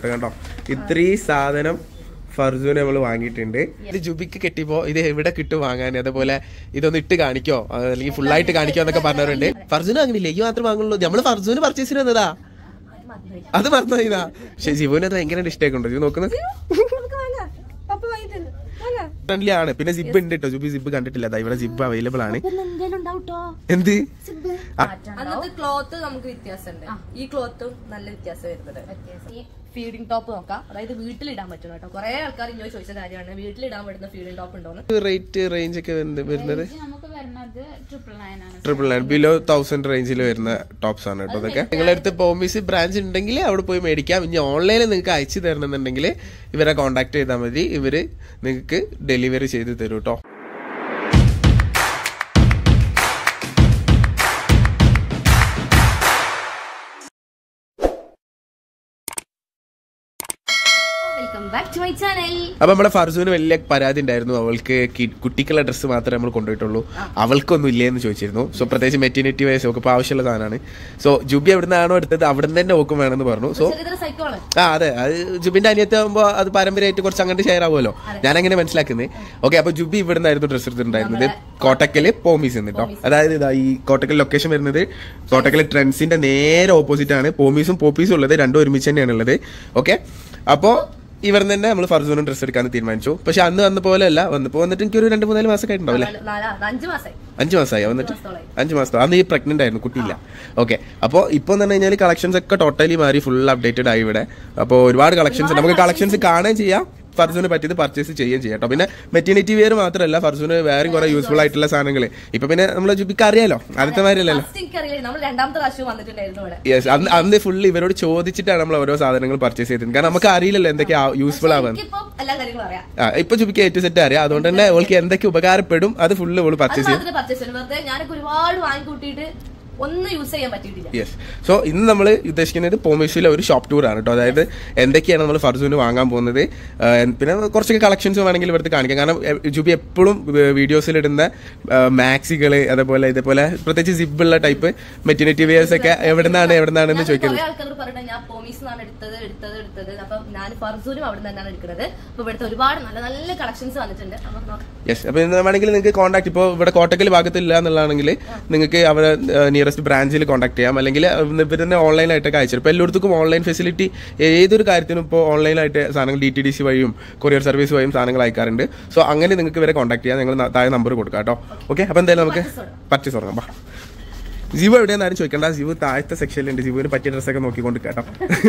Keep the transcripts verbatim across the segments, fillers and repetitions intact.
കണ്ടോ ഇത്രയും സാധനം ഫർസൂന് നമ്മൾ വാങ്ങിയിട്ടുണ്ട്. ഇത് ജുബിക്ക് കിട്ടിയപ്പോ ഇത് എവിടെ കിട്ടും വാങ്ങാൻ, അതേപോലെ ഇതൊന്ന് ഇട്ട് കാണിക്കോ അല്ലെങ്കിൽ ഫുൾ ആയിട്ട് കാണിക്കോ എന്നൊക്കെ പറഞ്ഞവരുണ്ട്. ഫർസൂന് അങ്ങനെയില്ല, ഈ മാത്രമേ വാങ്ങുള്ളൂ. നമ്മള് ഫർസൂന് പർച്ചേസിന് വന്നതാ, അത് മറന്നതാ. പക്ഷെ ജിബുവിന് അത് ഭയങ്കര ഇഷ്ടമായിക്കൊണ്ടോ ഇത് നോക്കുന്നത് ഫ്രണ്ട്ലി ആണ്. പിന്നെ സിബ് ഉണ്ട് കേട്ടോ, ജുബി സിബ് കണ്ടിട്ടില്ല, ഇവിടെ സിബ് അവൈലബിൾ ആണ്. എന്ത് ക്ലോത്ത് നമുക്ക് വ്യത്യാസമുണ്ട്, ഈ ക്ലോത്തും നല്ല വ്യത്യാസം വരുന്നത്. ഫീഡിംഗ് ടോപ്പ് നോക്കാം, അതായത് വീട്ടിലിടാൻ പറ്റും കേട്ടോ. കുറെ ആൾക്കാർ ഇങ്ങനെ ചോദിച്ച കാര്യമാണ്, വീട്ടിലിടാൻ പറ്റുന്ന ഫീഡിംഗ് ടോപ്പ് ഉണ്ടോന്ന്. റേറ്റ് റേഞ്ച് ഒക്കെ വരുന്നത് ട്രിപ്പിൾ നയൻ ബിലോ തൗസൻഡ് റേഞ്ചിൽ വരുന്ന ടോപ്സ് ആണ് കേട്ടോ. അതൊക്കെ നിങ്ങളുടെ അടുത്ത് പോമീസ് ബ്രാഞ്ച് ഉണ്ടെങ്കിൽ അവിടെ പോയി മേടിക്കാം. ഇനി ഓൺലൈനിൽ നിങ്ങൾക്ക് അയച്ചു തരണമെന്നുണ്ടെങ്കിൽ ഇവരെ കോൺടാക്ട് ചെയ്താൽ മതി, ഇവര് നിങ്ങൾക്ക് ഡെലിവറി ചെയ്ത് തരും കേട്ടോ. അപ്പൊ നമ്മുടെ ഫർസൂന് വലിയ പരാതി ഉണ്ടായിരുന്നു, അവൾക്ക് കുട്ടിക്കുള്ള ഡ്രസ്സ് മാത്രമേ നമ്മൾ കൊണ്ടുപോയിട്ടുള്ളൂ, അവൾക്കൊന്നും ഇല്ലേന്ന് ചോദിച്ചിരുന്നു. സോ പ്രത്യേകിച്ച് മെറ്റീരിറ്റി വയസ്സ് ഒക്കെ ആവശ്യമുള്ള സാധനമാണ്. സോ ജുബി എവിടെ നിന്നാണോ എടുത്തത് അവിടെ നിന്ന് തന്നെ ഓക്കും വേണമെന്ന് പറഞ്ഞു. സോ ആ അതെ, അത് ജുബിന്റെ അനിയത്തി ആകുമ്പോൾ അത് പാരമ്പര്യമായിട്ട് കുറച്ച് അങ്ങോട്ട് ഷെയർ ആവുമല്ലോ, ഞാൻ അങ്ങനെ മനസ്സിലാക്കുന്നത്. ഓക്കെ, അപ്പൊ ജുബി ഇവിടെ നിന്നായിരുന്നു ഡ്രസ്സ് എടുത്തിട്ടുണ്ടായിരുന്നത്, കോട്ടക്കല് പോമീസ് കേട്ടോ. അതായത് ഇതാ ഈ കോട്ടക്കൽ ലൊക്കേഷൻ വരുന്നത് കോട്ടക്കൽ ട്രെൻഡ്സിന്റെ നേരെ ഓപ്പോസിറ്റ് ആണ്. പോമീസും പോപ്പീസും ഉള്ളത് രണ്ടും ഒരുമിച്ച് തന്നെയാണ് ഉള്ളത്. ഓക്കെ, അപ്പോ ഇവർ തന്നെ നമ്മൾ ഫർസൂനും ഡ്രസ്സ് എടുക്കാൻ തീരുമാനിച്ചു. പക്ഷെ അന്ന് വന്ന പോലെ അല്ല, വന്നപ്പോ വന്നിട്ട് എനിക്കൊരു രണ്ട് മൂന്നാല് മാസമൊക്കെ ആയിട്ടുണ്ടാവില്ലേ, അഞ്ചു മാസമായി വന്നിട്ട്, അഞ്ചു മാസത്തോ. അന്ന് ഈ പ്രഗ്നന്റ് ആയിരുന്നു, കുട്ടിയില്ല. ഓക്കെ, അപ്പോൾ ഇപ്പോൾ എന്ന് പറഞ്ഞു കഴിഞ്ഞാൽ കളക്ഷൻസ് ഒക്കെ ടോട്ടലി മാറി, ഫുൾ അപ്ഡേറ്റഡ് ആയി ഇവിടെ. അപ്പോൾ ഒരുപാട് കളക്ഷൻസ് നമുക്ക് കളക്ഷൻസ് കാണുകയും ചെയ്യാം, ഫർസൂന് പറ്റിയത് പർച്ചേസ് ചെയ്യുകയും ചെയ്യാം കേട്ടോ. പിന്നെ മെറ്റീരിറ്റി വെയർ മാത്രമല്ല, ഫർസൂന് വേറെ കുറെ യൂസ്ഫുൾ ആയിട്ടുള്ള സാധനങ്ങൾ ഇപ്പൊ പിന്നെ നമ്മളെ ജുബിക്ക് അറിയാലോ, ആദ്യത്തെ മാതിരിയല്ലല്ലോ. യെസ്, അന്ന് ഫുള്ള് ഇവരോട് ചോദിച്ചിട്ടാണ് നമ്മൾ ഓരോ സാധനങ്ങൾ പർച്ചേസ് ചെയ്തത്, കാരണം നമുക്ക് അറിയില്ലല്ലോ എന്തൊക്കെയാ യൂസ്ഫുൾ ആവാൻ. ആ ഇപ്പൊ ജുബിക്ക് ഏറ്റവും സെറ്റ് അറിയാം, അതുകൊണ്ട് തന്നെ അവൾക്ക് എന്തൊക്കെ ഉപകാരപ്പെടും അത് ഫുള്ള് അവള് പർച്ചേസ് ചെയ്യും. ഒന്നും യൂസ് ചെയ്യാൻ പറ്റിയിട്ടില്ല. യെസ്, സോ ഇന്ന് നമ്മൾ ഉദ്ദേശിക്കുന്നത് പോമീസിലെ ഒരു ഷോപ്പ് ടൂർ ആണ് കേട്ടോ. അതായത് എന്തൊക്കെയാണ് നമ്മൾ ഫർസൂന് വാങ്ങാൻ പോകുന്നത്, പിന്നെ കുറച്ചൊക്കെ കളക്ഷൻസ് വേണമെങ്കിൽ ഇവിടുത്തെ കാണിക്കാം. കാരണം ജുബി എപ്പോഴും വീഡിയോസിൽ ഇടുന്ന മാക്സികള്, അതേപോലെ ഇതേപോലെ പ്രത്യേകിച്ച് സിബുള്ള ടൈപ്പ് മെറ്റീരിയൽ വെയേഴ്സ് ഒക്കെ എവിടെ നിന്നാണ് എവിടെ നിന്നാണെന്ന് ചോദിക്കുന്നത്. യെസ്, അപ്പൊ ഇന്ന് വേണമെങ്കിൽ നിങ്ങൾക്ക് കോൺടാക്ട്, ഇപ്പോൾ ഇവിടെ കോട്ടക്കൽ ഭാഗത്തില്ല എന്നുള്ളതാണെങ്കിൽ നിങ്ങൾക്ക് അവരെ നിയറസ്റ്റ് ബ്രാഞ്ചിൽ കോൺടാക്ട് ചെയ്യാം, അല്ലെങ്കിൽ ഇവർ തന്നെ ഓൺലൈനായിട്ടൊക്കെ അയച്ചു. ഇപ്പോൾ എല്ലായിടത്തും ഓൺലൈൻ ഫെസിലിറ്റി, ഏതൊരു കാര്യത്തിനും ഇപ്പോൾ ഓൺലൈനായിട്ട് സാധനങ്ങൾ ഡി ടി ഡി സി വഴിയും കൊറിയർ സർവീസ് വഴിയും സാധനങ്ങൾ അയക്കാറുണ്ട്. സോ അങ്ങനെ നിങ്ങൾക്ക് ഇവരെ കോൺടാക്ട് ചെയ്യാം, നിങ്ങൾ താഴെ നമ്പർ കൊടുക്കാം കേട്ടോ. ഓക്കെ, അപ്പോൾ എന്തായാലും നമുക്ക് പർച്ചേസ് തുടങ്ങാം. ജിവു എവിടെയാണെന്നാരും ചോദിക്കണ്ട, ജിവു താഴത്തെ സെക്ഷനിലുണ്ട്, ജിവുവിന് പറ്റിയ ഡ്രസ്സൊക്കെ നോക്കിക്കൊണ്ട് കേട്ടോ.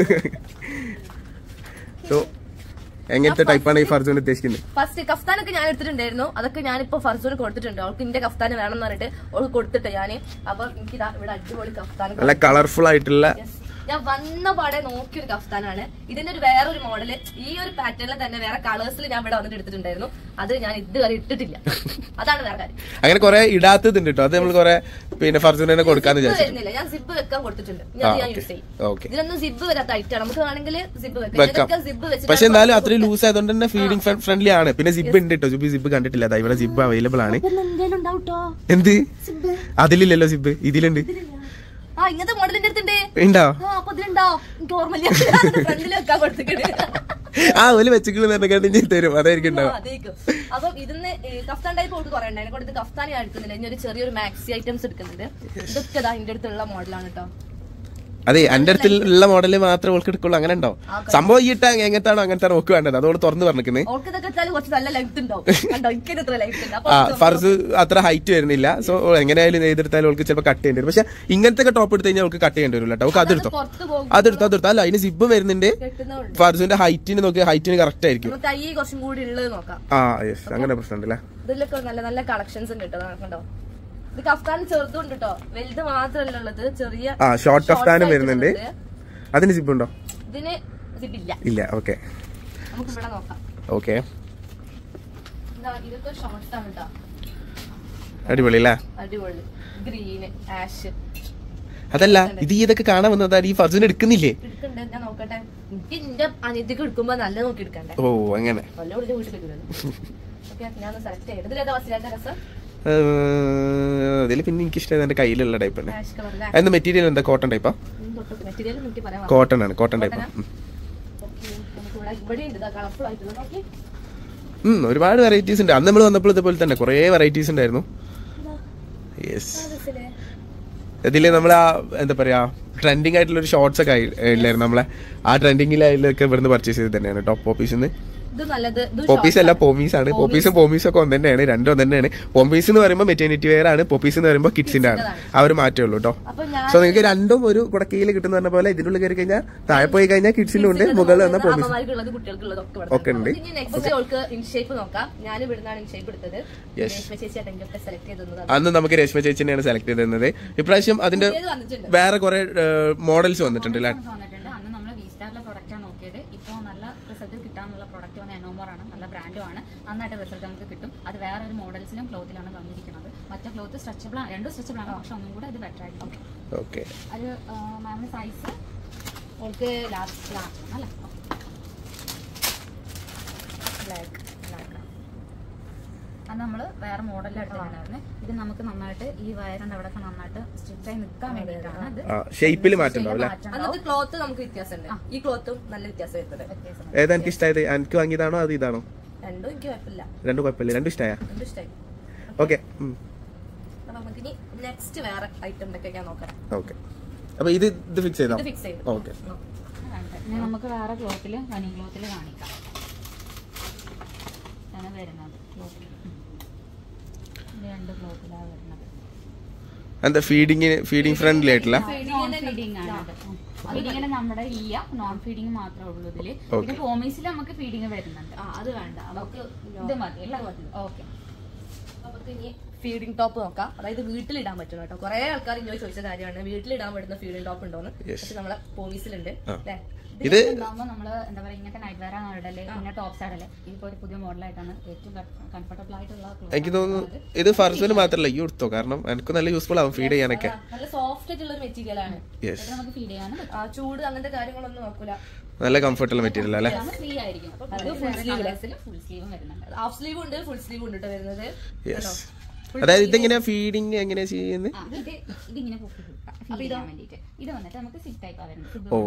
സോ എങ്ങനത്തെ ടൈപ്പാണ് ഈ ഫർസൂന് ഉദ്ദേശിക്കുന്നത്? ഫസ്റ്റ് കഫ്താനൊക്കെ ഞാൻ എടുത്തിട്ടുണ്ടായിരുന്നു, അതൊക്കെ ഞാനിപ്പോ ഫർസൂന് കൊടുത്തിട്ടുണ്ട്. അവൾക്ക് ഇന്റെ കഫ്താന് വേണം എന്ന് പറഞ്ഞിട്ട് അവൾക്ക് കൊടുത്തിട്ട് ഞാന്. അപ്പൊ എനിക്ക് ഇവിടെ അടിപൊളി കഫ്താൻ, നല്ല കളർഫുൾ ആയിട്ടുള്ള, ഞാൻ വന്ന പാടെ നോക്കിയൊരു കഫ്താനാണ്. ഇതിന്റെ ഒരു വേറൊരു മോഡല് ഈ ഒരു പാറ്റേണിൽ തന്നെ വേറെ കളേഴ്സിൽ ഞാൻ ഇവിടെ വന്നിട്ട് എടുത്തിട്ടുണ്ടായിരുന്നു, അത് ഞാൻ ഇതുവരെ ഇട്ടിട്ടില്ല, അതാണ് വേറെ കാര്യം. അങ്ങനെ കുറെ ഇടാത്തതുണ്ട് കേട്ടോ, അത് നമ്മൾ കുറെ പിന്നെ ഫർസൂനെ കൊടുക്കാന്ന് വിചാരിച്ചില്ല. ഞാൻ സിബ് വെക്കാൻ കൊടുത്തിട്ടുണ്ട്, ഞാൻ യൂസ് ചെയ്യും. ഇതിനൊന്നും സിബ് വരാത്ത ഐറ്റാണ്, നമുക്ക് വേണമെങ്കിൽ സിബ് വെക്കാം. സിബ് വെച്ച് പക്ഷെ എന്നാലും അത്രയും ലൂസ് ആയതുകൊണ്ട് തന്നെ ഫീഡിംഗ് ഫ്രണ്ട്ലി ആണ്. പിന്നെ സിബ് ഉണ്ട് കേട്ടോ, ജുബി സിബ് കണ്ടിട്ടില്ല, അതാ ഇവിടെ സിബ് അവൈലബിൾ ആണ്. എന്ത് അതിലില്ലല്ലോ സിബ്, ഇതിലുണ്ട്. ആ ഇങ്ങനത്തെ മോഡലിന്റെ അടുത്തുണ്ട്, ഉണ്ടോ? അപ്പൊ ഇതിലുണ്ടോ എനിക്ക് ഓർമ്മയില്ല, ഫ്രണ്ടിൽ വെക്കാൻ കൊടുത്തിട്ടുണ്ട്. ആ ഒരു വെച്ചിട്ട് തരും, അതായിരിക്കും ഉണ്ടാവും. അപ്പൊ ഇതിന്ന് കഫ്താൻ ടൈപ്പ് കൊടുത്ത് കുറെ ഉണ്ടായിരുന്നു, കൊടുത്ത് കഫ്താൻ ഞാൻ എടുക്കുന്നില്ല, ഇനി ഒരു ചെറിയൊരു മാക്സി ഐറ്റംസ് എടുക്കുന്നുണ്ട്. ഇതൊക്കെ ഇതാ എന്റെ അടുത്തുള്ള മോഡലാണ് കേട്ടോ. അതെ, എന്റെ അടുത്തുള്ള മോഡല് മാത്രമേ ഓൾക്ക് എടുക്കുള്ളൂ, അങ്ങനെ ഉണ്ടോ? സംഭവം ഈ ഇട്ടാ എങ്ങനത്താണോ അങ്ങനത്തെ ഓക്ക് വേണ്ടത്, അതോട് തുറന്ന് പറഞ്ഞിരിക്കുന്നത്. ഫർസ് അത്ര ഹൈറ്റ് വരുന്നില്ല, സോ എങ്ങനെയായാലും ചെയ്തെടുത്താലും ഓൾക്ക് ചിലപ്പോൾ കട്ട് ചെയ്യേണ്ടി വരും. പക്ഷെ ഇങ്ങനത്തെ ടോപ്പ് എടുത്ത് കഴിഞ്ഞാൽ ഓൾക്ക് കട്ട് ചെയ്യേണ്ടി വരില്ല കേട്ടോ. ഓൾക്ക് അതെടുത്തോ അതെടുത്തോ അതെടുത്തോ അല്ല, അതിന് സിബ് വരുന്നുണ്ട്. ഫർസിന്റെ ഹൈറ്റിന് നോക്കി, ഹൈറ്റിന് കറക്റ്റ് ആയിരിക്കും. ആ യെസ്, അങ്ങനെ പ്രശ്നമുണ്ടല്ലേ. ഇതിലൊക്കെ നല്ല നല്ല കളക്ഷൻസ് ഉണ്ട് കേട്ടോ, കണ്ടോ. ഇത് കഫ്താൻ ചെറുതുണ്ട് കേട്ടോ, വലുത് മാത്രമല്ല ഉള്ളത്, ചെറിയ ഷോർട്ട് കഫ്താനും വരുന്നുണ്ട്. അതിന് സിബ് ഉണ്ടോ? ഇതിന് സിബ് ഇല്ല. ഇല്ല, ഓക്കെ. നമുക്ക് ഇവിടെ നോക്കാം. ഓക്കെ, ഇതൊക്കെ ഷോർട്ട്സ് ആണ് കേട്ടോ, അടിപൊളി അല്ലേ? അടിപൊളി ഗ്രീന് ആഷ്. അതല്ല, ഇത് ഇതൊക്കെ കാണാൻ വന്നതാ, ഈ ഫർസൂന് എടുക്കുന്നില്ലേ? എടുക്കണ്ടേ, ഞാൻ നോക്കട്ടെ. എനിക്ക് എന്റെ അനിയത്തിക്ക് എടുക്കുമ്പോ നല്ല നോക്കി എടുക്കണ്ടേ. ഓ അങ്ങനെ. ഞാൻ സെലക്ട് ചെയ്യും. ഇതിലേതാ ഫസ്റ്റ് രസം? അതിൽ പിന്നെ എനിക്ക് ഇഷ്ടം എന്റെ കയ്യിലുള്ള ടൈപ്പ് തന്നെ. അതിന്റെ മെറ്റീരിയൽ എന്താ, കോട്ടൺ ടൈപ്പാ? കോട്ടൺ ആണ്, കോട്ടൺ ടൈപ്പാ. ഒരുപാട് വെറൈറ്റീസ് ഉണ്ട്. അന്ന് നമ്മൾ വന്നപ്പോൾ ഇതുപോലെ തന്നെ കുറെ വെറൈറ്റീസ് ഉണ്ടായിരുന്നു. യെസ്, ഇതില് നമ്മളെ എന്താ പറയാ ട്രെൻഡിങ് ആയിട്ടുള്ള ഒരു ഷോർട്സ് ഒക്കെ ഇല്ലായിരുന്നു നമ്മളെ ആ ട്രെൻഡിങ്ങിലൊക്കെ ഇവിടുന്ന് പർച്ചേസ് ചെയ്ത് തന്നെയാണ് ടോപ്പ് പോപ്പീസിന്ന്. പോപ്പീസ് അല്ല പോമീസ് ആണ്. പോപ്പീസും പോമീസും ഒക്കെ ഒന്ന് തന്നെയാണ്, രണ്ടും ഒന്ന് തന്നെയാണ്. പോമീസ് എന്ന് പറയുമ്പോൾ മെറ്റേണിറ്റി വെയർ ആണ്, പോപ്പീസ് എന്ന് പറയുമ്പോൾ കിഡ്സിന്റെ ആണ്. ആ ഒരു മാറ്റേ ഉള്ളൂ കേട്ടോ. സോ നിങ്ങൾക്ക് രണ്ടും ഒരു കുടക്കീയിൽ കിട്ടുന്ന പറഞ്ഞ പോലെ ഇതിനുള്ളിൽ കയറി കഴിഞ്ഞാൽ താഴെ പോയി കഴിഞ്ഞാൽ കിഡ്സിനും ഉണ്ട്, മുകളിൽ വന്ന പോമീസ് ഒക്കെ ഉണ്ട്. അന്ന് നമുക്ക് രേഷ്മ ചേച്ചിനെയാണ് സെലക്ട് ചെയ്ത് തന്നത്. ഇപ്രാവശ്യം അതിന്റെ വേറെ കുറെ മോഡൽസ് വന്നിട്ടുണ്ട് അല്ലേ? നല്ല ബ്രാൻഡുമാണ്, നന്നായിട്ട് റിസൾട്ട് നമുക്ക് കിട്ടും. അത് വേറൊരു മോഡൽസിലും ക്ലോത്തിലാണ് വന്നിരിക്കുന്നത്. മറ്റേ ക്ലോത്ത് സ്ട്രെച്ചബിൾ ആണ്, രണ്ടും സ്ട്രെച്ചബിൾ ആണ്, പക്ഷെ ഒന്നും കൂടെ അത് ബെറ്റർ ആയിരിക്കും. അത് മാമിന്റെ സൈസ് ഓൾക്ക് ലാസ്റ്റ് ലാസ്റ്റ് അല്ലേ? ബ്ലാക്ക് ബ്ലാക്ക് അത് നമ്മൾ വേറെ മോഡലിൽ എടുത്തിട്ടുണ്ടായിരുന്നു. ഇത് നമുക്ക് നന്നായിട്ട് ഈ വയറിന്റെ അവിടെ നന്നായിട്ട് സ്റ്റിച്ച് ആയി നിൽക്കാൻ വേണ്ടിയിട്ടാണ്. ഷേപ്പിൽ മാറ്റം ക്ലോത്ത് നമുക്ക് വ്യത്യാസമുണ്ട്. ഈ ക്ലോത്തും നല്ല വ്യത്യാസം വരുന്നുണ്ട്. ഏതാ എനിക്ക് ഇഷ്ടമായത്? എനിക്ക് വാങ്ങിയതാണോ അത് ഇതാണോ? രണ്ടും എനിക്ക് കുഴപ്പമില്ല. രണ്ടും കുഴപ്പമില്ല, രണ്ടും ഇഷ്ടമായ. രണ്ടും ഇഷ്ടമായി. ഓക്കെ, നമുക്കിനി നെക്സ്റ്റ് വേറെ ഐറ്റം ഞാൻ നോക്കാം. ഓക്കെ, അപ്പൊ ഇത് ഇത് ഫിക്സ് ചെയ്തോ? ഫിക്സ് ചെയ്തു. ഓക്കെ, നമുക്ക് വേറെ ക്ലോത്തില് ഹണി ക്ലോത്തില് കാണിക്കാം. വരുന്നത് രണ്ട് ക്ലോത്തിലാണ് വരുന്നത്. എന്താ ഫീഡിങ് ഫീഡിങ് ഫ്രണ്ട്ലി ആയിട്ടില്ല? ഫീഡിങ് ആണ്. ഫീഡിങ്ങിന് നമ്മുടെ ഇല്ല, നോൺ ഫീഡിങ് മാത്രമേ ഉള്ളൂ ഇതില്. പിന്നെ ഹോമീസിൽ നമുക്ക് ഫീഡിങ് വരുന്നുണ്ട്. അത് വേണ്ട, നമുക്ക് ഇത് മതി അല്ലേ? ഓക്കെ, നമുക്ക് ഇനി ഫീഡിംഗ് ടോപ്പ് നോക്കാം. അതായത് വീട്ടിലിടാൻ പറ്റും കേട്ടോ. കുറെ ആൾക്കാർ ഇങ്ങനെ ചോദിച്ച കാര്യമാണ് വീട്ടിലിടാൻ പറ്റുന്ന ഫീഡിംഗ് ടോപ്പ് ഉണ്ടോന്ന്. പക്ഷെ നമ്മളെ പോമീസിലുണ്ട് അല്ലേ? ഇത് നമ്മള് എന്താ പറയാ ഇങ്ങനത്തെ നൈറ്റ് വെയർ ആണ് ഇടല്, പിന്നെ ടോപ്സ് ആടല്. ഇതിപ്പോ ഒരു പുതിയ മോഡലായിട്ടാണ് ഏറ്റവും കംഫർട്ടബിൾ ആയിട്ടുള്ള. എനിക്ക് തോന്നുന്നു ഇത് ഫർസിന് മാത്രമല്ല ഈ എടുത്തോ, കാരണം എനിക്ക് നല്ല യൂസ്ഫുൾ ആവും ഫീഡ് ചെയ്യാനൊക്കെ. നല്ല സോഫ്റ്റ് ആയിട്ടുള്ള ഒരു മെറ്റീരിയൽ ആണ്. നമുക്ക് ഫീഡ് ചെയ്യാനും ചൂട് അങ്ങനത്തെ കാര്യങ്ങളൊന്നും നോക്കൂല. നല്ല കംഫർട്ടുള്ള മെറ്റീരിയൽ അല്ലേ? ഫ്രീ ആയിരിക്കും. ഫുൾ സ്ലീവും വരുന്നുണ്ട്, ഹാഫ് സ്ലീവ് ഉണ്ട്, ഫുൾ സ്ലീവ് ഉണ്ട് വരുന്നത്. അതായത് ഇതെങ്ങനെയാ ഫീഡിങ് എങ്ങനെയാ ചെയ്യുന്നത്? ഇതിങ്ങനെ ഇത് വന്നിട്ട് നമുക്ക് സിപ്പ് ടൈപ്പാ വരുന്നത്. ഓ,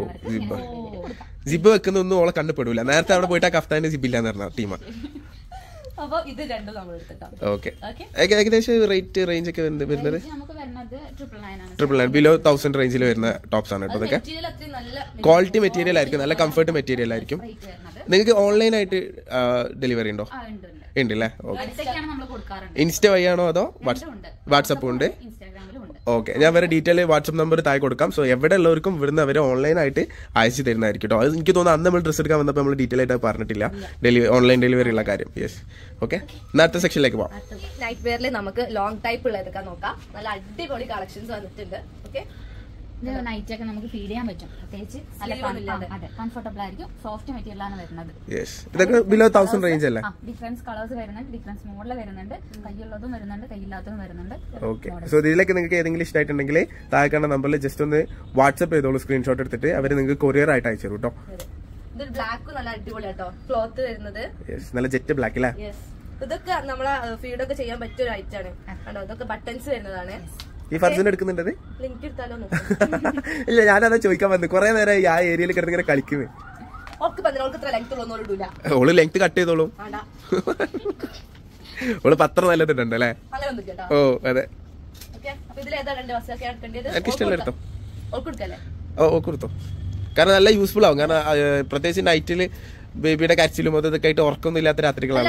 സിബ് വെക്കുന്നൊന്നും ഓളെ കണ്ടുപെടൂല. നേരത്തെ അവിടെ പോയിട്ട് ആ കഫ്താന്റെ സിബില്ലാന്ന് പറഞ്ഞ ടീമാ. അപ്പൊ ഇത് രണ്ടും നമ്മൾ എടുത്തിട്ടാണ്. ഓക്കെ, ഏകദേശം റേറ്റ് റേഞ്ച് ഒക്കെ വരുന്നത് ട്രിപ്പിൾ നയൻ ബിലോ തൗസൻഡ് റേഞ്ചിൽ വരുന്ന ടോപ്സ് ആണ് കേട്ടോ. ഇതൊക്കെ ക്വാളിറ്റി മെറ്റീരിയൽ ആയിരിക്കും, നല്ല കംഫർട്ട് മെറ്റീരിയൽ ആയിരിക്കും. നിങ്ങൾക്ക് ഓൺലൈൻ ആയിട്ട് ഡെലിവറി ഉണ്ടോ? ഉണ്ട് അല്ലേ? ഓക്കെ, ഇൻസ്റ്റ വഴിയാണോ അതോ വാട്സപ്പും ഉണ്ട്? ഓക്കെ, ഞാൻ വേറെ ഡീറ്റെയിൽ വാട്സപ്പ് നമ്പർ താഴെ കൊടുക്കാം. സോ എവിടെ ഉള്ളവർക്കും ഇവിടുന്ന് അവർ ഓൺലൈനായിട്ട് അയച്ചു തരുന്നതായിരിക്കും കേട്ടോ. അത് എനിക്ക് തോന്നുന്നു അന്ന് നമ്മൾ ഡ്രസ്സ് എടുക്കാൻ വന്നപ്പോൾ നമ്മൾ ഡീറ്റെയിൽ ആയിട്ട് പറഞ്ഞിട്ടില്ല ഡെലിവറി ഓൺലൈൻ ഡെലിവറി ഉള്ള കാര്യം. യെസ്, ഓക്കെ, അടുത്ത സെക്ഷനിലേക്ക് പോകാം. നൈറ്റ് വെയറിൽ നമുക്ക് ലോങ് ടൈപ്പ് ഉള്ളതൊക്കെ നോക്കാം. നല്ല അടിപൊളി കളക്ഷൻസ് വന്നിട്ടുണ്ട്. ഓക്കെ, നൈറ്റ് ഒക്കെ നമുക്ക് ഫീഡ് ചെയ്യാൻ പറ്റും. പ്രത്യേകിച്ച് അതെ കംഫർട്ടബിൾ ആയിരിക്കും. സോഫ്റ്റ് മെറ്റീരിയൽ ആണ് വരുന്നത്. ഇതൊക്കെ ബിലോ തൗസൻഡ് റേഞ്ച് അല്ലേ? ഡിഫറൻസ് കളേഴ്സ് വരുന്നുണ്ട്, ഡിഫറൻസ് മോഡൽ വരുന്നുണ്ട്, കയ്യുള്ളതും വരുന്നുണ്ട്, കയ്യില്ലാത്തതും വരുന്നുണ്ട്. ഓക്കെ, സോ ഇതിലേക്ക് നിങ്ങൾക്ക് ഏതെങ്കിലും ഇഷ്ടമായിട്ടുണ്ടെങ്കിൽ താഴെ കാണുന്ന നമ്പറിൽ ജസ്റ്റ് ഒന്ന് വാട്സ്ആപ്പ് ചെയ്തോളൂ, സ്ക്രീൻഷോട്ട് എടുത്തിട്ട് അവർ നിങ്ങൾക്ക് കൊറിയർ ആയിട്ട് അയച്ചു തരും കേട്ടോ. ബ്ലാക്ക് നല്ല അടിപൊളി കേട്ടോ ക്ലോത്ത് വരുന്നത്. നല്ല ജെറ്റ് ബ്ലാക്ക് അല്ലേ? ഇതൊക്കെ നമ്മളെ ഫീഡൊക്കെ ചെയ്യാൻ പറ്റിയ ഒരു ഐറ്റം ആണ് കേട്ടോ. ഇതൊക്കെ ബട്ടൺസ് വരുന്നതാണ്. ഈ ഫർസിന് എടുക്കുന്നുണ്ടത്? ലിങ്ക് എടുത്താലോ? ഇല്ല, ഞാനതാ ചോദിക്കാൻ വന്നത്. കുറെ നേരം ആ ഏരിയയിൽ കിടന്ന് ഇങ്ങനെ കളിക്കുന്നത്. ഓള് ലെങ്ത് കട്ട് ചെയ്തോളൂ. ഓള് പത്രം നല്ലതുണ്ട് അല്ലേ? ഓ അതെ, എനിക്ക് ഇഷ്ടമല്ല എടുത്തോ. ഓ ഓ കൊടുത്തോ, കാരണം നല്ല യൂസ്ഫുൾ ആവും. കാരണം പ്രത്യേകിച്ച് നൈറ്റില് ബേബിയുടെ കരച്ചിലും അതൊക്കെ ആയിട്ട് ഉറക്കൊന്നും ഇല്ലാത്ത രാത്രികളാണ്.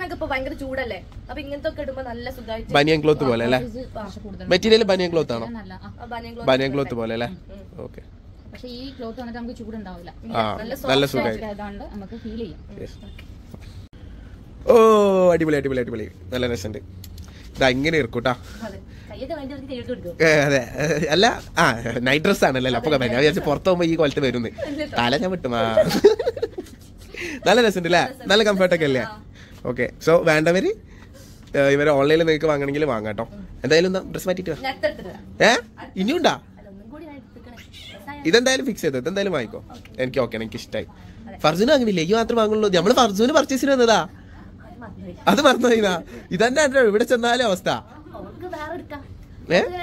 ബനിയൻ ക്ലോത്ത് പോലെ അല്ലേ? മെറ്റീരിയൽ ബനിയൻ ക്ലോത്ത് ആണോ? ബനിയൻ ക്ലോത്ത് പോലെ അല്ലേ? ഓക്കെ, പക്ഷേ ഈ ക്ലോത്ത് വന്നിട്ട് നമുക്ക് ചൂടുണ്ടാവില്ല, നല്ല സുഖമായി നമുക്ക് ഫീൽ ചെയ്യും. ഓ അടിപൊളി അടിപൊളി അടിപൊളി, നല്ല രസമുണ്ട്. ഇതാ ഇങ്ങനെ ഇരിക്കൂട്ടാ. അതെ, അല്ല ആ നൈറ്റ് ഡ്രസ് ആണല്ലോ. അപ്പൊ ഞാൻ വിചാരിച്ചു പുറത്ത് പോകുമ്പോ ഈ കൊലത്ത് വരുന്നു. തല ഞാൻ വിട്ടുമാ. നല്ല രസമുണ്ട് അല്ലേ? നല്ല കംഫർട്ടൊക്കെ അല്ലേ? ഓക്കെ, സോ വേണ്ടവര് ഇവരെ ഓൺലൈനിൽ നിങ്ങൾക്ക് വാങ്ങണമെങ്കിൽ വാങ്ങാം കേട്ടോ. എന്തായാലും ഡ്രസ് മാറ്റിട്ട് ഏ ഇനിയുണ്ടാ? ഇതെന്തായാലും ഫിക്സ് ചെയ്തോ, ഇതെന്തായാലും വാങ്ങിക്കോ. എനിക്ക് ഓക്കെ, എനിക്ക് ഇഷ്ടമായി. ഫർസൂന് വാങ്ങുന്നില്ലേ? ഈ മാത്രം വാങ്ങുള്ളൂ. നമ്മള് ഫർസൂന് പർച്ചേസിന് വന്നതാ, അത് മറന്നുപോയിന്നാ. ഇതന്നെ ഇവിടെ ചെന്നാലും അവസ്ഥ.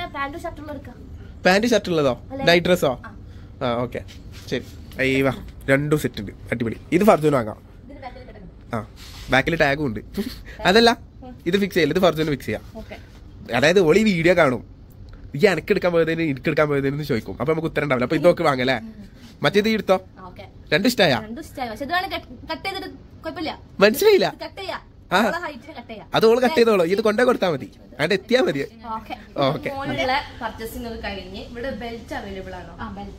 പാന്റ് ഷർട്ട് ഉള്ളതോ? നൈറ്റ് ഡ്രസ്സോ? ആ ഓക്കെ, ശരി. അയ്യവാ രണ്ടും സെറ്റ് ഉണ്ട്, അടിപൊളി. ഇത് ഫർജൂൻ വാങ്ങാം. ആ ബാക്കിൽ ടാഗും ഉണ്ട്. അതല്ല ഇത് ഫിക്സ് ചെയ്യില്ല, ഇത് ഫർജൂന് ഫിക്സ് ചെയ്യാം. അതായത് ഓളി വീഡിയോ കാണും, ഈ എനക്കെടുക്കാൻ പോയതിന് എനിക്കെടുക്കാൻ പോയതിന് ചോദിക്കും, അപ്പൊ നമുക്ക് ഉത്തരം ഉണ്ടാവില്ല. അപ്പൊ ഇതൊക്കെ വാങ്ങല്ലേ. മറ്റേത് ഈ എടുത്തോ, രണ്ടും ഇഷ്ടായ? മനസ്സിലായില്ല. ആ അത് ഓള് കട്ട് ചെയ്തോളൂ, ഇത് കൊണ്ടേ കൊടുത്താൽ മതി, അവിടെ എത്തിയാ മതി. ഓക്കെ പർച്ചേസിംഗ് ഒക്കെ കഴിഞ്ഞ് ഇവിടെ ബെൽറ്റ് അവൈലബിൾ ആണോ?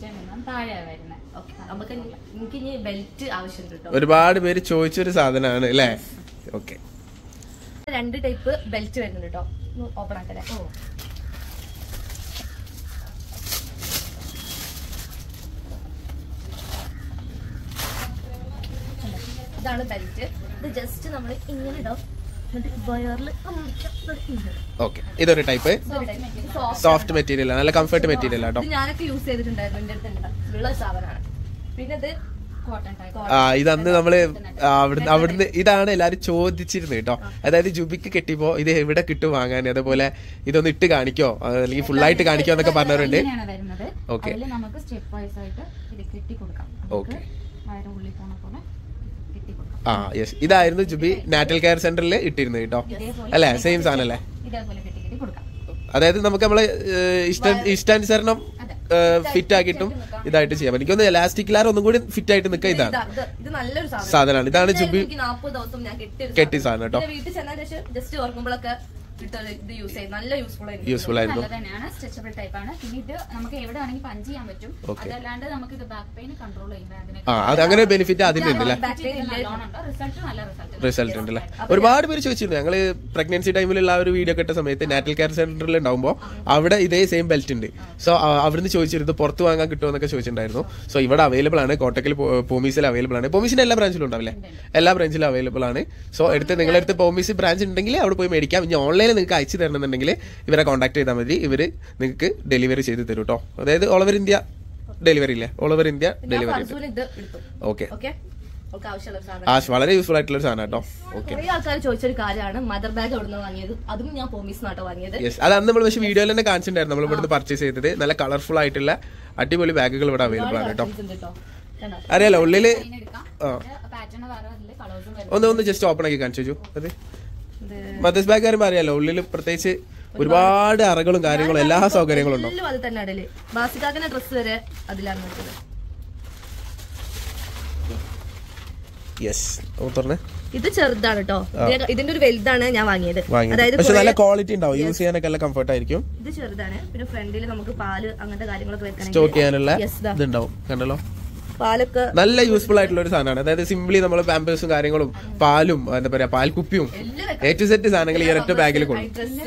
എനിക്ക് ഇനി ബെൽറ്റ് ആവശ്യമുണ്ട്. ഒരുപാട് പേര് ചോദിച്ചൊരു സാധനമാണ് അല്ലേ. ഓക്കെ രണ്ട് ടൈപ്പ് ബെൽറ്റ് വരുന്നുണ്ട് കേട്ടോ. ഓപ്പൺ ആക്കല്ലേ. ഇതാണ് ബെൽറ്റ്. ഇത് ജസ്റ്റ് നമ്മൾ ഇങ്ങനെ ഇടാം, ഇതൊരു ടൈപ്പ് സോഫ്റ്റ് മെറ്റീരിയൽ, നല്ല കംഫർട്ട് മെറ്റീരിയൽ ആട്ടോ. ഞാനൊക്കെ യൂസ് ചെയ്തിട്ടുണ്ടായിരുന്നു, എന്റെ അടുത്ത് ഉള്ള സാധനമാണ്. പിന്നെ ഇത് ആ ഇതന്ന് നമ്മള് അവിടുന്ന് അവിടുന്ന് ഇതാണ് എല്ലാരും ചോദിച്ചിരുന്നത് കേട്ടോ. അതായത് ജുബിക്ക് കെട്ടിപ്പോ ഇത് എവിടെ കിട്ടും വാങ്ങാൻ, അതേപോലെ ഇതൊന്ന് ഇട്ട് കാണിക്കോ അല്ലെങ്കിൽ ഫുൾ ആയിട്ട് കാണിക്കോ എന്നൊക്കെ പറഞ്ഞവരുണ്ട്. ഓക്കെ ഓക്കെ ആ യെസ്, ഇതായിരുന്നു ജുബി നാറ്റൽ കെയർ സെന്ററിൽ ഇട്ടിരുന്നത് കേട്ടോ അല്ലെ. സെയിം സാധനം അല്ലേ. അതായത് നമുക്ക് നമ്മള് ഇഷ്ടാനുസരണം ഫിറ്റ് ആക്കിയിട്ടും ഇതായിട്ട് ചെയ്യാം. എനിക്കൊന്ന് എലാസ്റ്റിക് ഒന്നും കൂടി ഫിറ്റ് ആയിട്ട് നിൽക്കുക. ഇതാണ് സാധനമാണ്, ഇതാണ് ജുബി കെട്ടി സാധനം കേട്ടോ. യൂസ്ഫുൾ ആയിരുന്നു. അത് അങ്ങനെ ബെനിഫിറ്റ് അതിനുണ്ട് അല്ലേ, റിസൾട്ട് ഉണ്ട് അല്ലേ. ഒരുപാട് പേര് ചോദിച്ചിരുന്നു. ഞങ്ങള് പ്രഗ്നൻസി ടൈമിലുള്ള ഒരു വീഡിയോ കെട്ട സമയത്ത് നാറ്റൽ കെയർ സെന്ററിൽ ഉണ്ടാവുമ്പോൾ അവിടെ ഇതേ സെയിം ബെൽറ്റ് ഉണ്ട്. സോ അവിടുന്ന് ചോദിച്ചിരുന്നു പുറത്ത് വാങ്ങാൻ കിട്ടുമോ എന്നൊക്കെ ചോദിച്ചിട്ടുണ്ടായിരുന്നു. സോ ഇവിടെ അവൈലബിൾ ആണ്, കോട്ടക്കൽ പോമീസിൽ അവൈലബിൾ ആണ്. പോമീസിന്റെ എല്ലാ ബ്രാഞ്ചിലും ഉണ്ടാവില്ലേ, എല്ലാ ബ്രാഞ്ചിലും അവൈലബിൾ ആണ്. സോ എടുത്ത് നിങ്ങളെടുത്ത് പോമീസ് ബ്രാഞ്ച് ഉണ്ടെങ്കിൽ അവിടെ പോയി മേടിക്കാം. ഇനി ഓൺലൈനിൽ നിങ്ങൾക്ക് അയച്ചു തരണമെന്നുണ്ടെങ്കിൽ ഇവരെ കോൺടാക്ട് ചെയ്താൽ മതി, ഇവര് നിങ്ങൾക്ക് ഡെലിവറി ചെയ്ത് തരും കേട്ടോ. അതായത് ഓൾ ഓവർ ഇന്ത്യ ഡെലിവറി ഇല്ലേ, all over India delivery. Okay ആ വളരെ യൂസ്ഫുൾ ആയിട്ടുള്ള ഒരു സാധനം കേട്ടോ. ഓക്കെ ആൾക്കാർ ചോദിച്ചൊരു കാര്യമാണ് മദർ ബാഗ് എവിടെ നിന്ന് വാങ്ങിയത്. അതും ഞാൻ പോമീസ് നാട്ടോ വാങ്ങിയത്. യെസ്, അത് അന്ന് നമ്മൾ പക്ഷേ വീഡിയോയിൽ തന്നെ കാണിച്ചിട്ടുണ്ടായിരുന്നു. നമ്മൾ ഇവിടുന്ന് പർച്ചേസ് ചെയ്തത് നല്ല കളർഫുൾ ആയിട്ടുള്ള അടിപൊളി ബാഗുകൾ ഇവിടെ അവൈലബിൾ ആണ് കേട്ടോ. അറിയാലോ ഉള്ളില് ഒന്ന് ഒന്ന് ജസ്റ്റ് ഓപ്പൺ ആക്കി കാണിച്ചു. അത് മദേഴ്സ് ബാഗ് കാര്യം അറിയാലോ, ഉള്ളിൽ പ്രത്യേകിച്ച് ഒരുപാട് അറകളും കാര്യങ്ങളും എല്ലാ സൗകര്യങ്ങളും ഉണ്ടോ. അത് തന്നെ ബാസിക്കാക്കുന്ന ഡ്രസ് വരെ അതിലാണ്. ഇത് ചെറുതാണ് കേട്ടോ, ഇതിന്റെ ഒരു വലുതാണ് ഞാൻ വാങ്ങിയത്. അതായത് പക്ഷെ നല്ല ക്വാളിറ്റി ഉണ്ടാവും, യൂസ് ചെയ്യാനൊക്കെ നല്ല കംഫർട്ട് ആയിരിക്കും. ഇത് ചെറുതാണ്. പിന്നെ ഫ്രണ്ടിൽ നമുക്ക് പാല് അങ്ങനത്തെ കാര്യങ്ങളൊക്കെ വെക്കണം, സ്റ്റോക്ക് ചെയ്യാനുള്ള ഇതുണ്ടാവും. കണ്ടല്ലോ, പാലൊക്കെ നല്ല യൂസ്ഫുൾ ആയിട്ടുള്ള ഒരു സാധനമാണ്. അതായത് സിംപ്ലി നമ്മൾ പാമ്പേഴ്സും കാര്യങ്ങളും പാലും എന്താ പറയാ പാൽക്കുപ്പിയും എ ടു സെറ്റ് സാധനങ്ങൾ ഈ ഒരൊറ്റ ബാഗിൽ കൊള്ളും.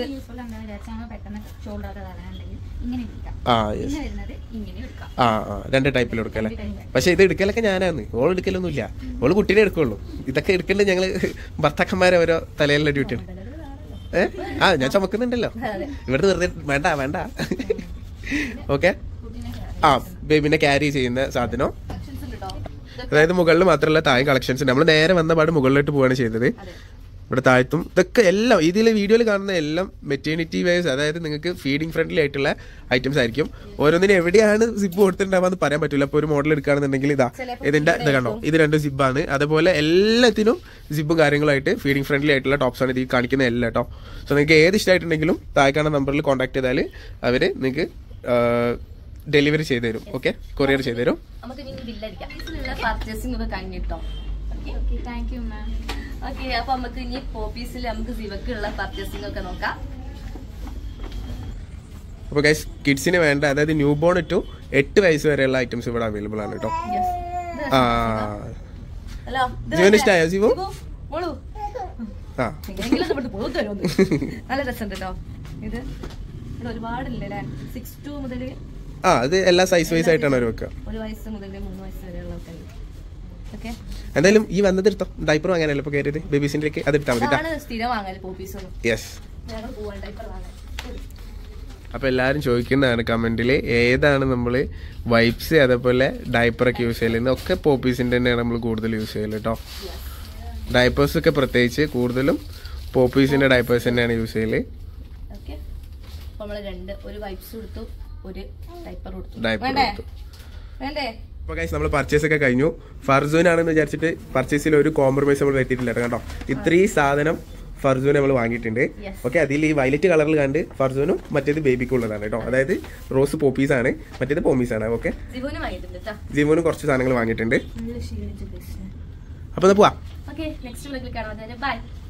ആ യെസ്, ആ ആ രണ്ട് ടൈപ്പിൽ എടുക്കാം അല്ലെ. പക്ഷെ ഇത് എടുക്കലൊക്കെ ഞാനാന്ന്, ഓൾ എടുക്കലൊന്നും ഇല്ല, ഓള് കുട്ടീനെ എടുക്കുള്ളൂ. ഇതൊക്കെ എടുക്കേണ്ടത് ഞങ്ങള് ഭർത്താക്കന്മാരെ ഓരോ തലയിലുള്ള ഡ്യൂട്ടിയാണ്. ഏഹ് ആ ഞാൻ ചുമക്കുന്നുണ്ടല്ലോ ഇവിടുന്ന് വെറുതെ വേണ്ട വേണ്ട. ഓക്കെ ആ ബേബിനെ ക്യാരി ചെയ്യുന്ന സാധനം. അതായത് മുകളിൽ മാത്രമല്ല താഴെ കളക്ഷൻസ്. നമ്മൾ നേരെ വന്ന പാട് മുകളിലോട്ട് പോവാണ് ചെയ്തത്. ഇവിടെ താഴത്തും ഇതൊക്കെ എല്ലാം ഇതിൽ വീഡിയോയിൽ കാണുന്ന എല്ലാം മെറ്റേണിറ്റി വൈസ്, അതായത് നിങ്ങൾക്ക് ഫീഡിങ് ഫ്രണ്ട്ലി ആയിട്ടുള്ള ഐറ്റംസ് ആയിരിക്കും. ഓരോന്നിനും എവിടെയാണ് സിപ്പ് കൊടുത്തിട്ടുണ്ടാവാന്ന് പറയാൻ പറ്റില്ല. ഇപ്പോൾ ഒരു മോഡൽ എടുക്കുകയാണെന്നുണ്ടെങ്കിൽ ഇതാ ഇതിന്റെ ഇത് കണ്ടോ, ഇത് രണ്ട് സിബാണ്. അതുപോലെ എല്ലാത്തിനും സിബും കാര്യങ്ങളായിട്ട് ഫീഡിങ് ഫ്രണ്ട്ലി ആയിട്ടുള്ള ടോപ്സ് ആണ് ഇത് കാണിക്കുന്ന എല്ലാം കേട്ടോ. സോ നിങ്ങൾക്ക് ഏത് ഇഷ്ടമായിട്ടുണ്ടെങ്കിലും താഴെ കാണുന്ന നമ്പറിൽ കോൺടാക്ട് ചെയ്താൽ അവര് നിങ്ങൾക്ക് ഡെലിവറി ചെയ്തു തരും. ഓക്കെ, കൊറിയർ ചെയ്തു തരും. പർച്ചേസിംഗ് ഒക്കെ കഴിഞ്ഞിട്ടോ. ഓക്കെ, അപ്പൊ നമുക്ക് ഇനി പോപ്പീസിൽ നമുക്ക് സിവക്കുള്ള പർച്ചേസിംഗ് ഒക്കെ നോക്കാം. അപ്പൊ ഗൈസ് കിഡ്സിന് വേണ്ട, അതായത് ന്യൂ ബോൺ ടു എട്ട് വയസ്സ് വരെയുള്ള ഐറ്റംസ് ഇവിടെ അവൈലബിൾ ആണ് കേട്ടോ. ആ ജീവൻ ഇഷ്ടമായോ സിവു? ആ നല്ല രസമുണ്ട് കേട്ടോ. ഇത് ഒരുപാടില്ലേ, സിക്സ് ടു മുതൽ ആ അത് എല്ലാ സൈസ് വൈസ് ആയിട്ടാണ് അവർ വെക്കുക. ഒരു വയസ്സ് മുതൽ മൂന്ന് വയസ്സ് വരെയുള്ള ആൾക്കാർ. എന്തായാലും ഈ വന്നത് എടുത്തോ, ഡൈപ്പർ വാങ്ങാനല്ലോ ഇപ്പൊ കയറിയത്, ബേബീസിന്റെ ഒക്കെ അത് എടുത്താൽ മതി. യെസ്, അപ്പൊ എല്ലാരും ചോദിക്കുന്നതാണ് കമന്റില് ഏതാണ് നമ്മള് വൈപ്സ് അതേപോലെ ഡൈപ്പർ ഒക്കെ യൂസ് ചെയ്യല്. ഒക്കെ പോപ്പീസിന്റെ തന്നെയാണ് നമ്മൾ കൂടുതൽ യൂസ് ചെയ്യല് കേട്ടോ. ഡൈപ്പേഴ്സ് ഒക്കെ പ്രത്യേകിച്ച് കൂടുതലും പോപ്പീസിന്റെ ഡൈപ്പേഴ്സ് തന്നെയാണ് യൂസ് ചെയ്യല്. ഒരു വൈപ്സ് കൊടുത്തു, ഒരു ഡൈപ്പർ കൊടുത്തു. ഡൈപ്പർ കൊടുത്തു. വേണ്ടേ? അപ്പോൾ ഗൈസ് നമ്മൾ പർച്ചേസ് ഒക്കെ കഴിഞ്ഞു. ഫർസൂനാണെന്ന് വിചാരിച്ചിട്ട് പർച്ചേസിൽ ഒരു കോംപ്രമൈസ് നമ്മൾ വരുത്തിയിട്ടില്ല കേട്ടോ. ഇത്രയും സാധനം ഫർസൂൻ നമ്മൾ വാങ്ങിയിട്ടുണ്ട്. ഓക്കെ, അതിൽ ഈ വയലറ്റ് കളറിൽ കണ്ട് ഫർസൂനും മറ്റേത് ബേബിക്കുള്ളതാണ് കേട്ടോ. അതായത് റോസ് പോപ്പീസ് ആണ്, മറ്റേത് പോമീസ് ആണ്. ഓക്കെ, ജിമോനും കുറച്ച് സാധനങ്ങൾ വാങ്ങിയിട്ടുണ്ട്. അപ്പൊ പോവാ. നെക്സ്റ്റ്